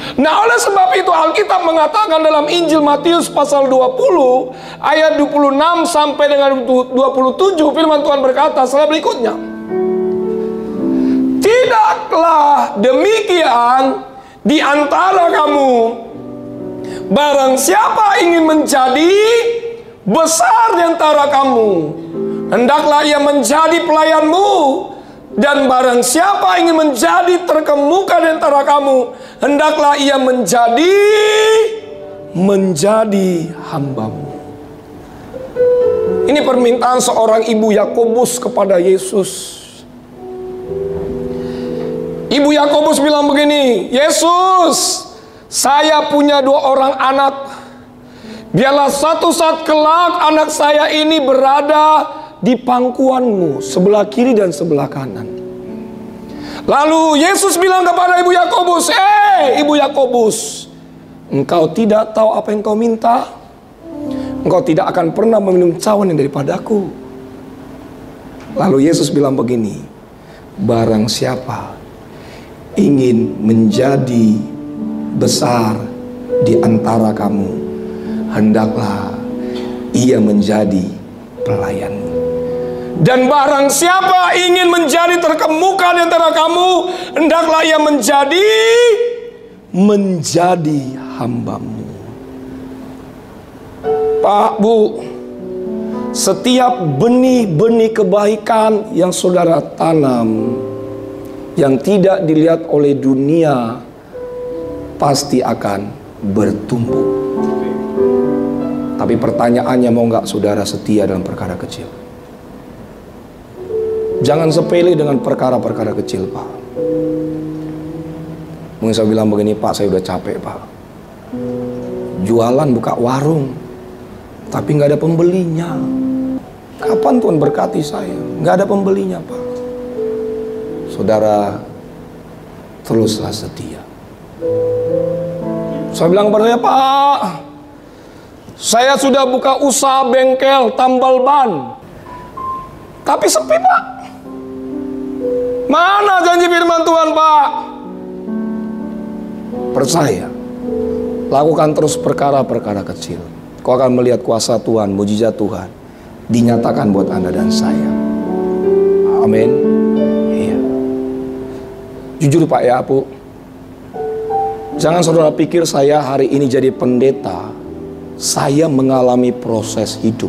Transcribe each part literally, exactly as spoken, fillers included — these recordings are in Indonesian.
Nah, oleh sebab itu Alkitab mengatakan dalam Injil Matius pasal dua puluh ayat dua puluh enam sampai dengan dua puluh tujuh, firman Tuhan berkata setelah berikutnya. Tidaklah demikian di antara kamu, barang siapa ingin menjadi besar di antara kamu, hendaklah ia menjadi pelayanmu. Dan barang siapa ingin menjadi terkemuka di antara kamu, hendaklah ia menjadi menjadi hambamu. Ini permintaan seorang ibu Yakobus kepada Yesus. Ibu Yakobus bilang begini, Yesus, saya punya dua orang anak. Biarlah satu saat kelak anak saya ini berada di pangkuanmu, sebelah kiri dan sebelah kanan. Lalu Yesus bilang kepada ibu Yakobus, Eh, ibu Yakobus, engkau tidak tahu apa yang kau minta. Engkau tidak akan pernah meminum cawan yang daripadaku. Lalu Yesus bilang begini, barang siapa ingin menjadi besar di antara kamu, hendaklah ia menjadi pelayanmu. Dan barang siapa ingin menjadi terkemuka di antara kamu, hendaklah ia menjadi menjadi hambamu. Pak, Bu, setiap benih-benih kebaikan yang saudara tanam, yang tidak dilihat oleh dunia, pasti akan bertumbuh. Tapi pertanyaannya, mau nggak saudara setia dalam perkara kecil? Jangan sepele dengan perkara-perkara kecil, Pak. Mungkin saya bilang begini, Pak, saya udah capek, Pak. Jualan, buka warung, tapi nggak ada pembelinya. Kapan Tuhan berkati saya? Nggak ada pembelinya, Pak. Saudara, teruslah setia. Saya bilang kepada saya, Pak, saya sudah buka usaha bengkel tambal ban, tapi sepi, Pak. Mana janji firman Tuhan, Pak? Percaya, lakukan terus perkara-perkara kecil. Kau akan melihat kuasa Tuhan, mujizat Tuhan dinyatakan buat Anda dan saya. Amin. Iya. Jujur, Pak, ya, Bu, jangan saudara pikir saya hari ini jadi pendeta, saya mengalami proses hidup.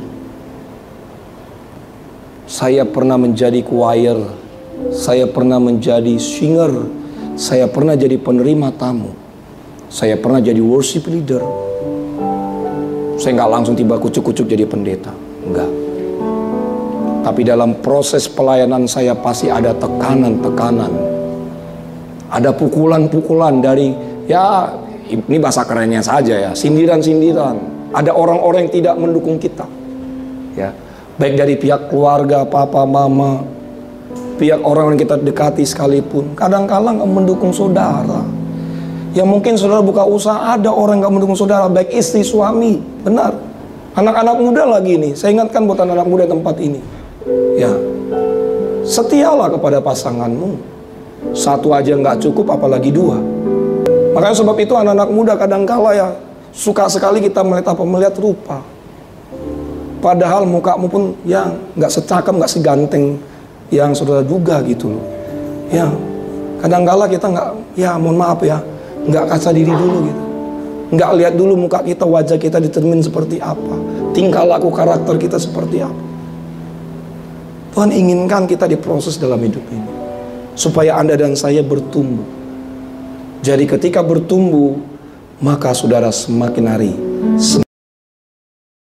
Saya pernah menjadi choir, saya pernah menjadi singer, saya pernah jadi penerima tamu, saya pernah jadi worship leader. Saya nggak langsung tiba kucuk-kucuk jadi pendeta, enggak. Tapi dalam proses pelayanan saya pasti ada tekanan-tekanan, ada pukulan-pukulan dari, ya ini bahasa kerennya saja ya, sindiran-sindiran. Ada orang-orang yang tidak mendukung kita, ya, baik dari pihak keluarga, papa, mama, pihak orang yang kita dekati sekalipun. Kadang-kadang nggak mendukung saudara. Ya mungkin saudara buka usaha, ada orang nggak mendukung saudara, baik istri, suami, benar. Anak-anak muda lagi nih, saya ingatkan buat anak-anak muda tempat ini, ya, setialah kepada pasanganmu. Satu aja nggak cukup, apalagi dua. Makanya sebab itu anak-anak muda kadang-kala ya suka sekali kita melihat apa, melihat rupa. Padahal mukamu pun ya nggak secakep, nggak seganteng yang saudara duga gitu loh. Ya, kadang-kala kita nggak, ya mohon maaf ya, nggak kaca diri dulu gitu. Nggak lihat dulu muka kita, wajah kita determin seperti apa, tingkah laku karakter kita seperti apa. Tuhan inginkan kita diproses dalam hidup ini, supaya Anda dan saya bertumbuh. Jadi ketika bertumbuh, maka saudara semakin hari